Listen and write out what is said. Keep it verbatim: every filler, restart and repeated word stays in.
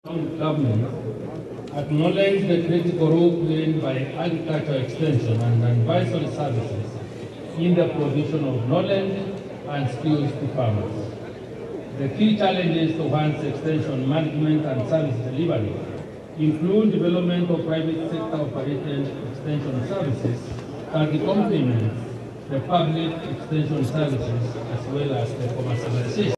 Government acknowledge the critical role played by agricultural extension and advisory services in the provision of knowledge and skills to farmers. The key challenges to one's extension management and service delivery include development of private sector operated extension services that complement the public extension services as well as the commercialization